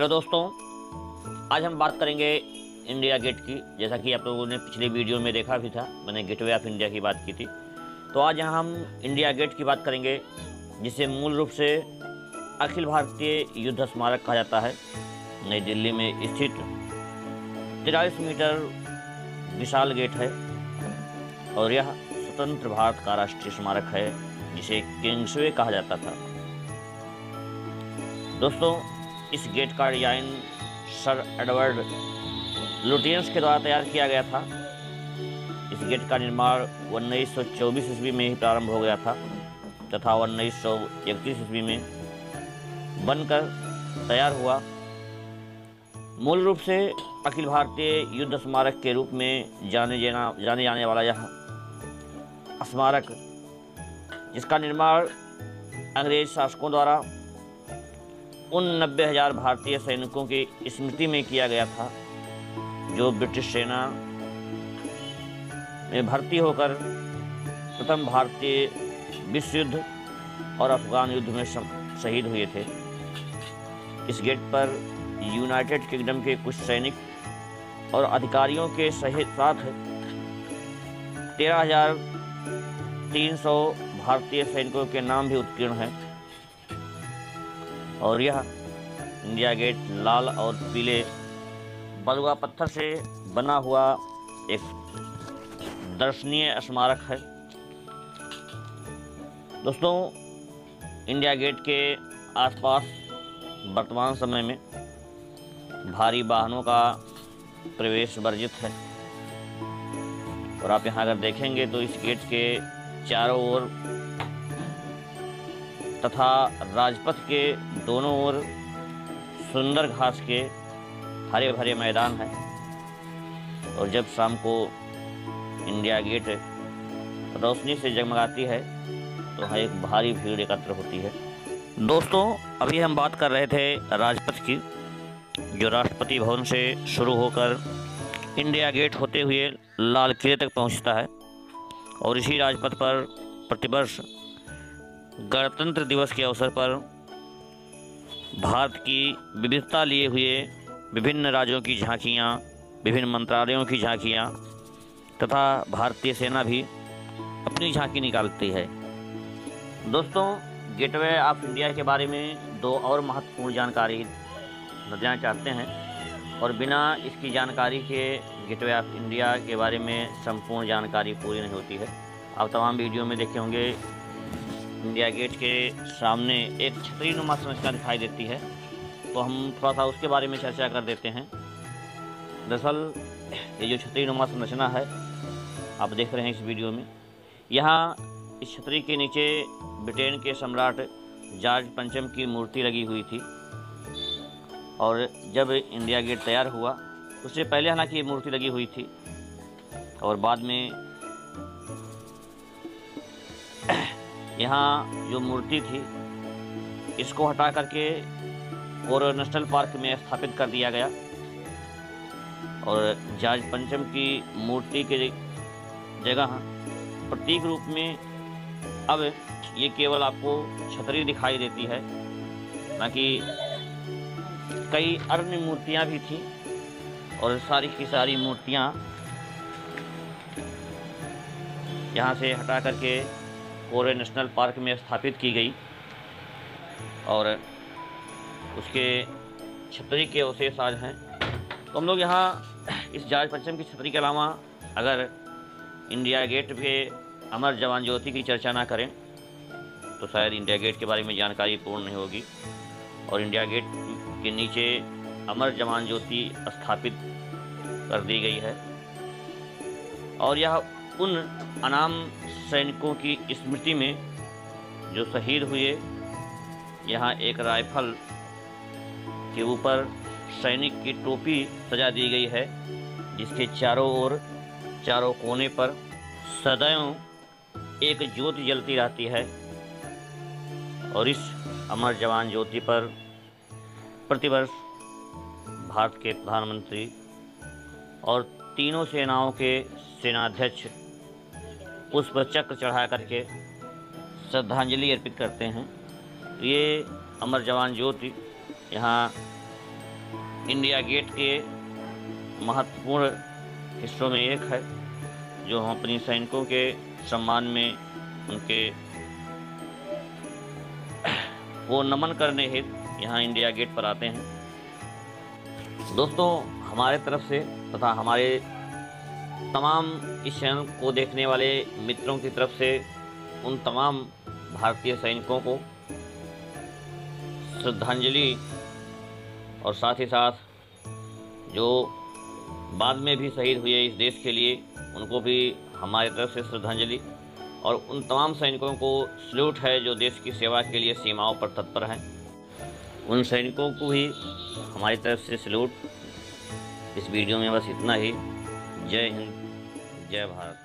Hello दोस्तों, आज हम बात करेंगे इंडिया गेट की। जैसा कि आप लोगों ने पिछले वीडियो में देखा भी था, मैंने गेटवे ऑफ इंडिया की बात की थी। तो आज यहाँ हम इंडिया गेट की बात करेंगे, जिसे मूल रूप से अखिल भारतीय युद्ध स्मारक कहा जाता है। नई दिल्ली में स्थित 43 मीटर विशाल गेट है और यह स्वतंत्र भारत का राष्ट्रीय स्मारक है, जिसे किंग्सवे कहा जाता था। दोस्तों, इस गेट का डिजाइन सर एडवर्ड लुटियंस के द्वारा तैयार किया गया था। इस गेट का निर्माण 1924 ईस्वी में ही प्रारंभ हो गया था तथा 1931 ईस्वी में बनकर तैयार हुआ। मूल रूप से अखिल भारतीय युद्ध स्मारक के रूप में जाने जाने वाला यह स्मारक, जिसका निर्माण अंग्रेज शासकों द्वारा उन 90,000 भारतीय सैनिकों की स्मृति में किया गया था, जो ब्रिटिश सेना में भर्ती होकर प्रथम भारतीय विश्व युद्ध और अफगान युद्ध में शहीद हुए थे। इस गेट पर यूनाइटेड किंगडम के कुछ सैनिक और अधिकारियों के साथ 13,300 भारतीय सैनिकों के नाम भी उत्कीर्ण हैं। और यह इंडिया गेट लाल और पीले बलुआ पत्थर से बना हुआ एक दर्शनीय स्मारक है। दोस्तों, इंडिया गेट के आसपास वर्तमान समय में भारी वाहनों का प्रवेश वर्जित है। और आप यहाँ अगर देखेंगे तो इस गेट के चारों ओर तथा राजपथ के दोनों ओर सुंदर घास के हरे भरे मैदान है। और जब शाम को इंडिया गेट रोशनी से जगमगाती है तो वहाँ एक भारी भीड़ एकत्र होती है। दोस्तों, अभी हम बात कर रहे थे राजपथ की, जो राष्ट्रपति भवन से शुरू होकर इंडिया गेट होते हुए लाल किले तक पहुँचता है। और इसी राजपथ पर प्रतिवर्ष गणतंत्र दिवस के अवसर पर भारत की विविधता लिए हुए विभिन्न राज्यों की झांकियाँ, विभिन्न मंत्रालयों की झांकियाँ तथा भारतीय सेना भी अपनी झांकी निकालती है। दोस्तों, गेटवे ऑफ इंडिया के बारे में दो और महत्वपूर्ण जानकारी देना चाहते हैं, और बिना इसकी जानकारी के गेटवे ऑफ इंडिया के बारे में संपूर्ण जानकारी पूरी नहीं होती है। आप तमाम वीडियो में देखे होंगे, इंडिया गेट के सामने एक छतरी नुमा संरचना दिखाई देती है। तो हम थोड़ा सा उसके बारे में चर्चा कर देते हैं। दरअसल ये जो छतरी नुमा संरचना है, आप देख रहे हैं इस वीडियो में, यहाँ इस छतरी के नीचे ब्रिटेन के सम्राट जॉर्ज पंचम की मूर्ति लगी हुई थी। और जब इंडिया गेट तैयार हुआ, उससे पहले हालांकि ये मूर्ति लगी हुई थी, और बाद में यहाँ जो मूर्ति थी इसको हटा करके और नेशनल पार्क में स्थापित कर दिया गया। और जॉर्ज पंचम की मूर्ति के जगह प्रतीक रूप में अब ये केवल आपको छतरी दिखाई देती है, ना कि कई अन्य मूर्तियाँ भी थी। और सारी की सारी मूर्तियाँ यहाँ से हटा करके कोरे नेशनल पार्क में स्थापित की गई। और उसके छतरी के अवशेष आज हैं। तो हम लोग यहाँ इस जॉर्ज पंचम की छतरी के अलावा अगर इंडिया गेट पे अमर जवान ज्योति की चर्चा ना करें तो शायद इंडिया गेट के बारे में जानकारी पूर्ण नहीं होगी। और इंडिया गेट के नीचे अमर जवान ज्योति स्थापित कर दी गई है, और यह उन अनाम सैनिकों की स्मृति में जो शहीद हुए। यहाँ एक राइफल के ऊपर सैनिक की टोपी सजा दी गई है, जिसके चारों ओर, चारों कोने पर सदैव एक ज्योति जलती रहती है। और इस अमर जवान ज्योति पर प्रतिवर्ष भारत के प्रधानमंत्री और तीनों सेनाओं के सेनाध्यक्ष पुष्प चक्र चढ़ा करके श्रद्धांजलि अर्पित करते हैं। ये अमर जवान ज्योति यहाँ इंडिया गेट के महत्वपूर्ण हिस्सों में एक है, जो हम अपनी सैनिकों के सम्मान में उनके वो नमन करने हेतु यहाँ इंडिया गेट पर आते हैं। दोस्तों, हमारे तरफ से तथा हमारे तमाम इस चैनल को देखने वाले मित्रों की तरफ से उन तमाम भारतीय सैनिकों को श्रद्धांजलि और साथ ही साथ जो बाद में भी शहीद हुए इस देश के लिए, उनको भी हमारी तरफ से श्रद्धांजलि। और उन तमाम सैनिकों को सल्यूट है जो देश की सेवा के लिए सीमाओं पर तत्पर हैं। उन सैनिकों को भी हमारी तरफ से सल्यूट। इस वीडियो में बस इतना ही। जय हिंद, जय भारत।